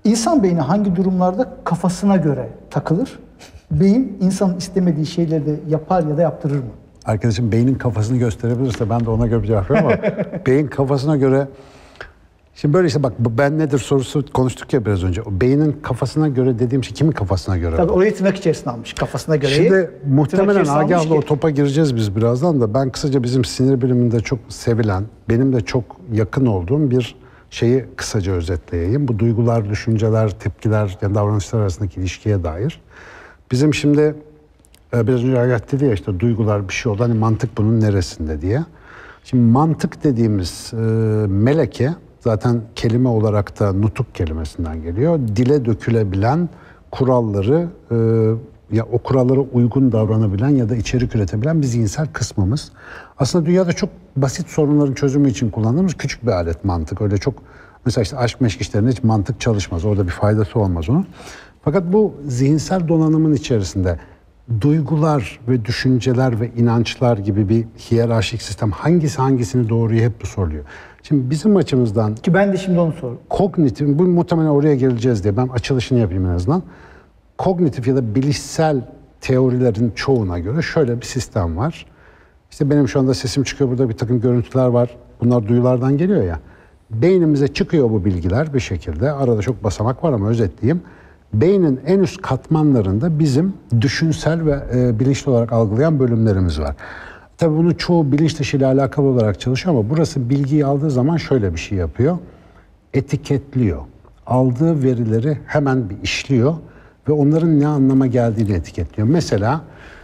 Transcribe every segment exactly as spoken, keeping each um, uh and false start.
İnsan beyni hangi durumlarda kafasına göre takılır? Beyin insanın istemediği şeyleri de yapar ya da yaptırır mı? Arkadaşım beynin kafasını gösterebilirse ben de ona göre bir cevap veririm ama beyin kafasına göre... Şimdi böyle işte bak ben nedir sorusu konuştuk ya biraz önce. O beynin kafasına göre dediğim şey kimin kafasına göre? Tabii orayı tırnak içerisine almış. Kafasına göre. Şimdi muhtemelen Agah'la o topa gireceğiz biz birazdan da. Ben kısaca bizim sinir biliminde çok sevilen, benim de çok yakın olduğum bir şeyi kısaca özetleyeyim. Bu duygular, düşünceler, tepkiler, yani davranışlar arasındaki ilişkiye dair. Bizim şimdi biraz önce Agah dedi ya işte duygular bir şey oldu. Hani mantık bunun neresinde diye. Şimdi mantık dediğimiz e, meleke zaten kelime olarak da nutuk kelimesinden geliyor. Dile dökülebilen kuralları, e, ya o kurallara uygun davranabilen ya da içerik üretebilen bir zihinsel kısmımız. Aslında dünyada çok basit sorunların çözümü için kullandığımız küçük bir alet mantık. Öyle çok mesela işte aşk meşk işlerinde hiç mantık çalışmaz. Orada bir faydası olmaz onun. Fakat bu zihinsel donanımın içerisinde duygular ve düşünceler ve inançlar gibi bir hiyerarşik sistem hangisi hangisini doğruyu hep bu soruluyor. Şimdi bizim açımızdan... Ki ben de şimdi onu sordum. Kognitif, bu muhtemelen oraya geleceğiz diye ben açılışını yapayım en azından. Kognitif ya da bilişsel teorilerin çoğuna göre şöyle bir sistem var. İşte benim şu anda sesim çıkıyor, burada bir takım görüntüler var. Bunlar duyulardan geliyor ya. Beynimize çıkıyor bu bilgiler bir şekilde. Arada çok basamak var ama özetleyeyim. Beynin en üst katmanlarında bizim düşünsel ve e, bilinçli olarak algılayan bölümlerimiz var. Tabii bunu çoğu bilinç dışı ile alakalı olarak çalışıyor ama burası bilgiyi aldığı zaman şöyle bir şey yapıyor. Etiketliyor. Aldığı verileri hemen bir işliyor ve onların ne anlama geldiğini etiketliyor. Mesela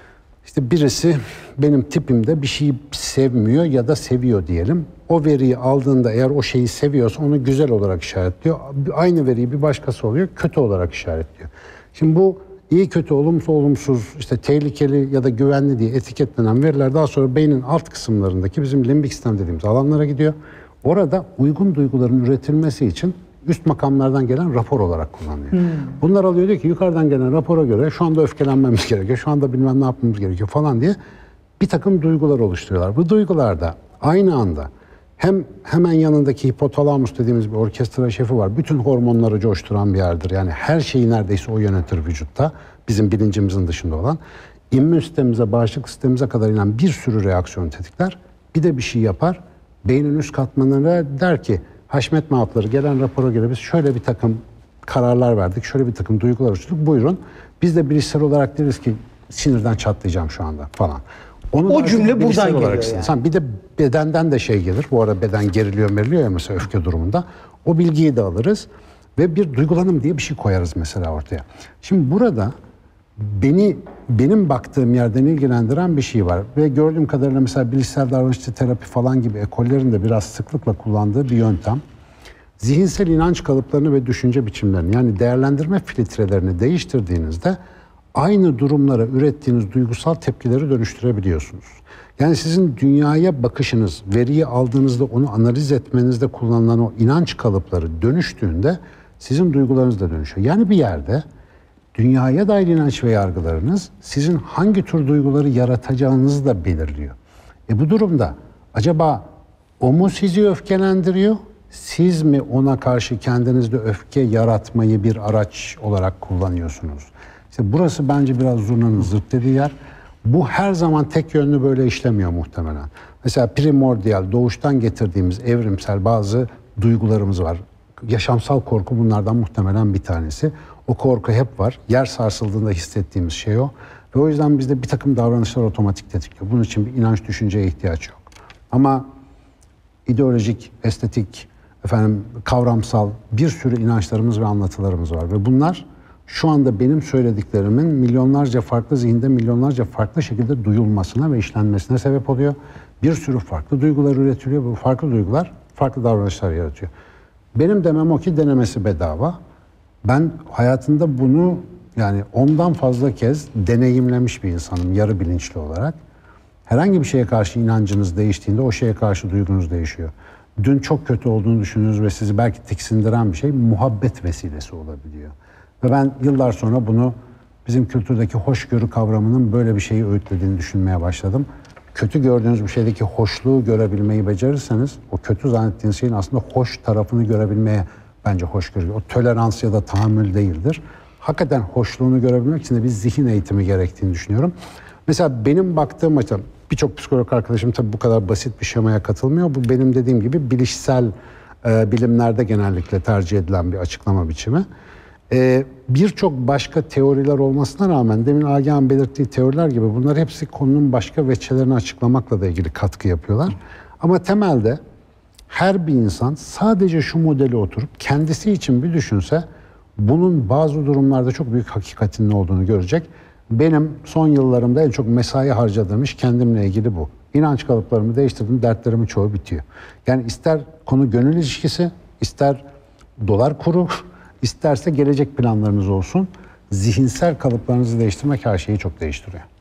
işte birisi benim tipimde bir şeyi sevmiyor ya da seviyor diyelim. O veriyi aldığında eğer o şeyi seviyorsa onu güzel olarak işaretliyor. Aynı veriyi bir başkası oluyor, kötü olarak işaretliyor. Şimdi bu iyi kötü, olumsuz olumsuz, işte tehlikeli ya da güvenli diye etiketlenen veriler daha sonra beynin alt kısımlarındaki bizim limbik sistem dediğimiz alanlara gidiyor. Orada uygun duyguların üretilmesi için üst makamlardan gelen rapor olarak kullanılıyor. Hmm. Bunlar alıyor diyor ki yukarıdan gelen rapora göre şu anda öfkelenmemiz gerekiyor, şu anda bilmem ne yapmamız gerekiyor falan diye bir takım duygular oluşturuyorlar. Bu duygularda aynı anda hem hemen yanındaki hipotalamus dediğimiz bir orkestra şefi var. Bütün hormonları coşturan bir yerdir. Yani her şeyi neredeyse o yönetir vücutta. Bizim bilincimizin dışında olan. İmmün sistemimize, bağışıklık sistemimize kadar inen bir sürü reaksiyon tetikler. Bir de bir şey yapar. Beynin üst katmanına der ki Haşmet Mahapları gelen rapora göre biz şöyle bir takım kararlar verdik. Şöyle bir takım duygular oluşturduk. Buyurun. Biz de bilişsel olarak deriz ki sinirden çatlayacağım şu anda falan. Onu o cümle buradan geliyor yani. yani. Bir de bedenden de şey gelir. Bu arada beden geriliyor meriliyor ya mesela öfke durumunda. O bilgiyi de alırız ve bir duygulanım diye bir şey koyarız mesela ortaya. Şimdi burada beni benim baktığım yerden ilgilendiren bir şey var. Ve gördüğüm kadarıyla mesela bilişsel davranışçı terapi falan gibi ekollerin de biraz sıklıkla kullandığı bir yöntem. Zihinsel inanç kalıplarını ve düşünce biçimlerini yani değerlendirme filtrelerini değiştirdiğinizde aynı durumlara ürettiğiniz duygusal tepkileri dönüştürebiliyorsunuz. Yani sizin dünyaya bakışınız, veriyi aldığınızda onu analiz etmenizde kullanılan o inanç kalıpları dönüştüğünde sizin duygularınız da dönüşüyor. Yani bir yerde dünyaya dair inanç ve yargılarınız sizin hangi tür duyguları yaratacağınızı da belirliyor. E bu durumda acaba o mu sizi öfkelendiriyor? Siz mi ona karşı kendinizde öfke yaratmayı bir araç olarak kullanıyorsunuz? İşte burası bence biraz zurnanın zırt dediği yer. Bu her zaman tek yönlü böyle işlemiyor muhtemelen. Mesela primordial, doğuştan getirdiğimiz evrimsel bazı duygularımız var. Yaşamsal korku bunlardan muhtemelen bir tanesi. O korku hep var. Yer sarsıldığında hissettiğimiz şey o. Ve o yüzden bizde bir takım davranışlar otomatik tetikliyor. Bunun için bir inanç, düşünceye ihtiyaç yok. Ama ideolojik, estetik, efendim kavramsal bir sürü inançlarımız ve anlatılarımız var. Ve bunlar şu anda benim söylediklerimin milyonlarca farklı zihinde milyonlarca farklı şekilde duyulmasına ve işlenmesine sebep oluyor. Bir sürü farklı duygular üretiliyor. Bu farklı duygular farklı davranışlar yaratıyor. Benim demem o ki denemesi bedava. Ben hayatımda bunu yani ondan fazla kez deneyimlemiş bir insanım yarı bilinçli olarak. Herhangi bir şeye karşı inancınız değiştiğinde o şeye karşı duygunuz değişiyor. Dün çok kötü olduğunu düşündüğünüz ve sizi belki tiksindiren bir şey muhabbet vesilesi olabiliyor. Ve ben yıllar sonra bunu bizim kültürdeki hoşgörü kavramının böyle bir şeyi öğütlediğini düşünmeye başladım. Kötü gördüğünüz bir şeydeki hoşluğu görebilmeyi becerirseniz o kötü zannettiğiniz şeyin aslında hoş tarafını görebilmeye bence hoşgörü. O tolerans ya da tahammül değildir. Hakikaten hoşluğunu görebilmek için de bir zihin eğitimi gerektiğini düşünüyorum. Mesela benim baktığım açıdan birçok psikolog arkadaşım tabii bu kadar basit bir şemaya katılmıyor. Bu benim dediğim gibi bilişsel e, bilimlerde genellikle tercih edilen bir açıklama biçimi. E, Birçok başka teoriler olmasına rağmen demin Agah'ın belirttiği teoriler gibi bunlar hepsi konunun başka veçelerini açıklamakla da ilgili katkı yapıyorlar. Ama temelde her bir insan sadece şu modeli oturup kendisi için bir düşünse bunun bazı durumlarda çok büyük hakikatinin olduğunu görecek. Benim son yıllarımda en çok mesai harcadığım iş kendimle ilgili bu. İnanç kalıplarımı değiştirdim, dertlerimin çoğu bitiyor. Yani ister konu gönül ilişkisi, ister dolar kuru, isterse gelecek planlarınız olsun. Zihinsel kalıplarınızı değiştirmek her şeyi çok değiştiriyor.